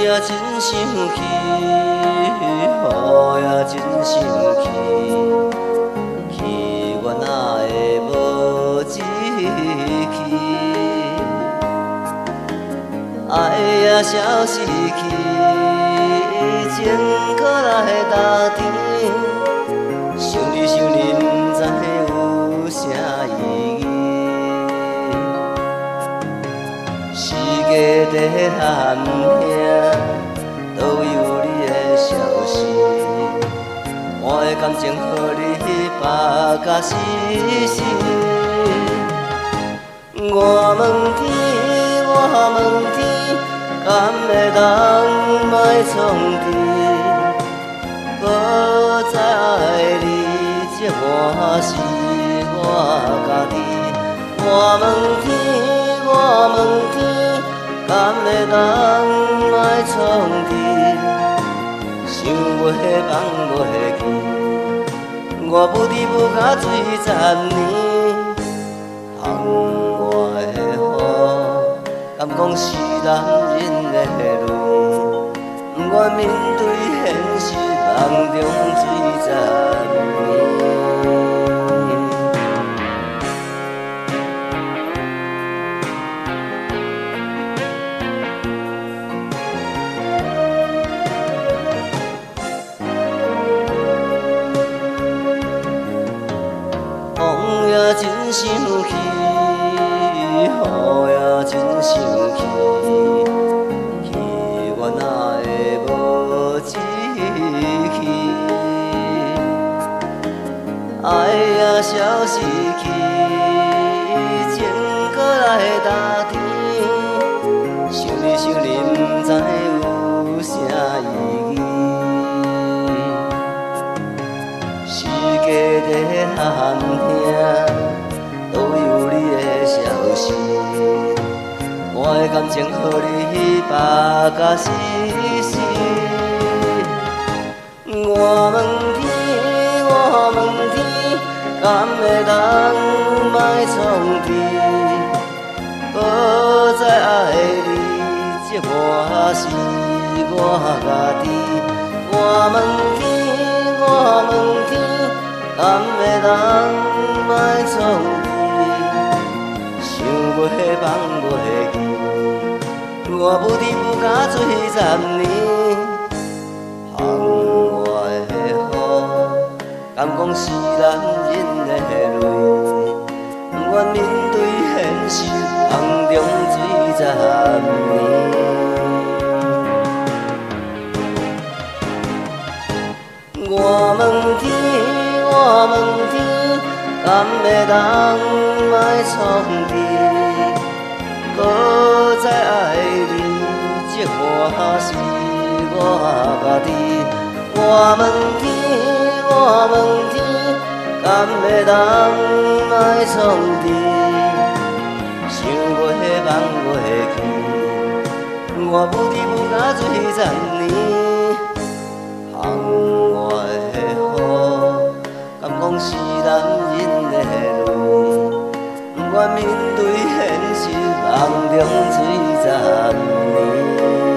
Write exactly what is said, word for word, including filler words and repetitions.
也真生气，雨也真生气，气我哪会无志气？爱也消失去，情搁来打甜，想你想你，不知有啥意义。世界在喊声，倒有你的消息？我的感情予你把甲死死。我问天，我问天，敢会当莫创治？无再爱你，这满是我家己。我问天，我问天，敢会当莫创治？想袂放袂记，我不离不甲水十年，风我的雨，敢讲是男人的泪，不愿面对现实，梦中水十年。风也真生气，雨也真生气，气我哪会无志气？爱也消失去，情搁来打甜，想你想你，不知有啥意义？世界在喊声，倒有你的消息？我的感情予你把甲死死。我问天，我问天，敢会当莫创治？无再爱你，这满是我家己。我问天，我问天，敢会当莫创治？想袂放袂记，我不离不甲水十年。风我的雨，敢讲是男人的泪，不愿面对现实，梦中水十年。我问天，我问天，敢会当莫创治？无再爱你，这满是我家己。我问天，我问天，敢会当莫创治？想袂放袂记，我不离不甲水十年。风我的雨，敢讲是男人的泪，不愿面对现实，梦中水十年。